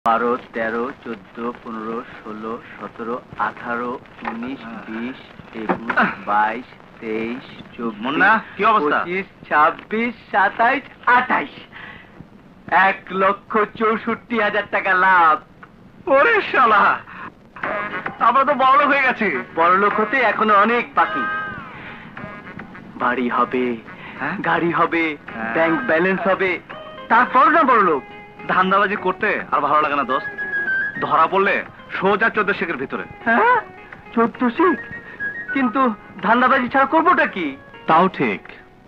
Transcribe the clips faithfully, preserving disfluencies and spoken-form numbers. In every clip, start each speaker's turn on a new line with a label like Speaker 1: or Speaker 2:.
Speaker 1: বারো, তেরো, চোদ্দ, পনেরো, ষোলো, সতেরো, আঠারো, উনিশ, বিশ, একুশ, বাইশ, তেইশ, চব্বিশ, পঁচিশ, ছাব্বিশ, সাতাইশ, আঠাইশ। এক লক্ষ চৌষট্টি হাজার টাকা লাভ।
Speaker 2: ওরে শালা, আমরা তো বড়লোক হয়ে গেছি।
Speaker 1: বড়লোক হতে এখনো অনেক বাকি। বাড়ি হবে, গাড়ি হবে, ব্যাংক ব্যালেন্স হবে, তারপর না বড়লোক।
Speaker 2: ধান্দাবাজি করতে আর ভালো লাগে না দোস্ত। ধরা পড়লে সোজা চোদ্দ শিখের ভিতরে।
Speaker 1: হ্যাঁ, চোদ্দ শিখ, কিন্তু ধান্দাবাজি ছাড়া করবোটা কি?
Speaker 2: তাও ঠিক।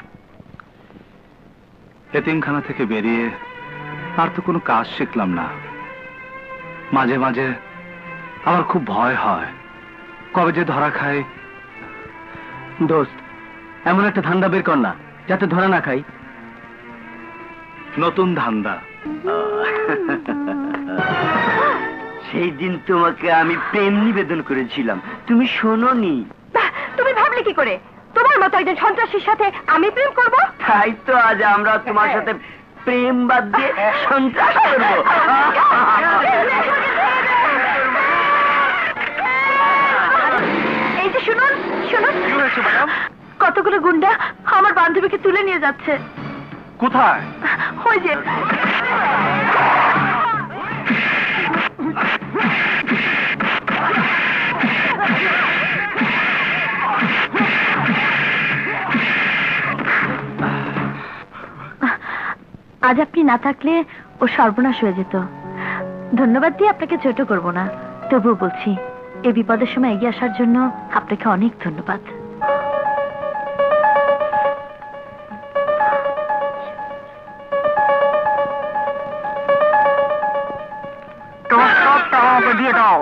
Speaker 2: এতিমখানা থেকে বেরিয়ে আর তো কোনো কাজ শিখলাম না। মাঝে মাঝে আমার খুব ভয় হয়, কবে যে ধরা খাই।
Speaker 1: দোস্ত, এমন একটা ধান্দা বের কর না যাতে ধরা না খাই।
Speaker 2: নতুন ধান্দা।
Speaker 1: সেই দিন তোমাকে আমি প্রেম নিবেদন করেছিলাম, তুমি শোনোনি।
Speaker 3: তুমি ভাবলে কি করে তোমার মতো একজন সন্ত্রাসীর সাথে আমি প্রেম করব?
Speaker 1: তাই তো আজ আমরা তোমার সাথে প্রেম বাদ দিয়ে সন্ত্রাস করবো।
Speaker 3: এই যে শুনুন শুনুন, কতগুলো গুন্ডা আমার বান্ধবীকে তুলে নিয়ে যাচ্ছে।
Speaker 2: কোথায়?
Speaker 3: ওই যে। আজ আপনি না থাকলে ও সর্বনাশ হয়ে যেত। ধন্যবাদ দিয়ে আপনাকে ছোট করব না, তবুও বলছি এই বিপদের সময় এগিয়ে আসার জন্য আপনাকে অনেক ধন্যবাদ।
Speaker 1: দিয়ে দাও।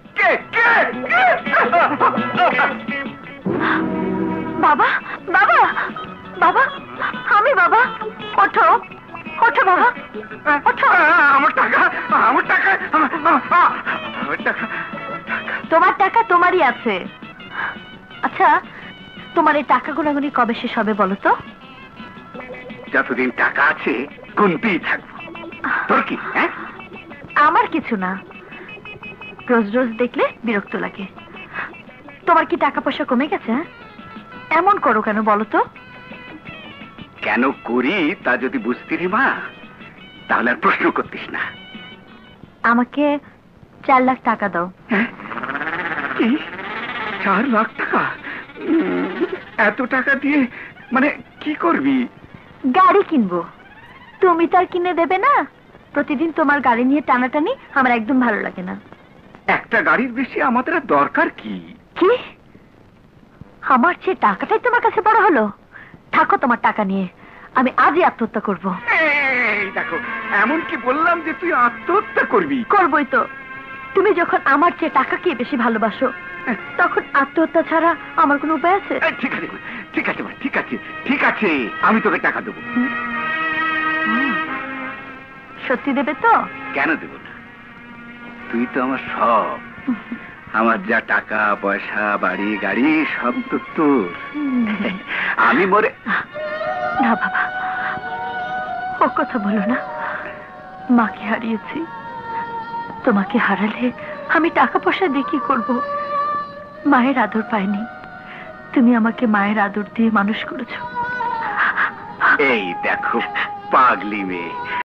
Speaker 3: বাবা বাবা বাবা, আমি বাবা। ওঠো ওঠো বাবা, ওঠো।
Speaker 2: আমার টাকা, আমার টাকা, আমার টাকা।
Speaker 3: তোমার টাকা তোমারই আছে। আচ্ছা, তোমার এই টাকা গুনাগুনি কবে শেষ হবে বলো তো?
Speaker 2: যতদিন টাকা আছে গুনতেই থাকবো। তোর কি?
Speaker 3: আমার কিছু না, রোজ রোজ দেখলে বিরক্ত লাগে। তোমার কি টাকা পয়সা কমে গেছে? এমন করো কেন বলো তো?
Speaker 2: কেন করি তা যদি বুঝতি রে মা, তাহলে আর প্রশ্ন করতিস না।
Speaker 3: আমাকে চার লাখ টাকা দাও।
Speaker 2: কি? চার লাখ টাকা? এত টাকা দিয়ে মানে কি করবি?
Speaker 3: গাড়ি কিনবো। তুমি তো আর কিনে দেবে না। প্রতিদিন তোমার গাড়ি নিয়ে টানাটানি আমার একদম ভালো লাগে না।
Speaker 2: একটা গাড়ির বেশি আমাদের আর দরকার কি?
Speaker 3: কি? আমার চেয়ে টাকাটাই তোমার কাছে বড় হলো? থাকো তোমার টাকা নিয়ে, আমি আজই আত্মহত্যা করবো।
Speaker 2: এই দেখো, এমন কি বললাম যে তুই আত্মহত্যা করবি?
Speaker 3: করবোই তো। তুমি যখন আমার চেয়ে টাকাকে বেশি ভালোবাসো, তখন আত্মহত্যা ছাড়া আমার কোনো উপায় আছে?
Speaker 2: ঠিক আছে ঠিক আছে ঠিক আছে ঠিক আছে, আমি তোকে টাকা দেবো।
Speaker 3: সত্যি দেবে তো?
Speaker 2: কেন দেব না? তুই তো আমার সব। আমার যা টাকা পয়সা, বাড়ি গাড়ি সব তো তোর। আমি মরে
Speaker 3: না বাবা, ও কথা বলো না। মাকে হারিয়েছি, তোমাকে হারালে আমি টাকা পয়সা দিয়ে কি করবো? মায়ের আদর পাইনি, তুমি আমাকে মায়ের আদর দিয়ে মানুষ করেছো।
Speaker 2: এই দেখো পাগলি মেয়ে,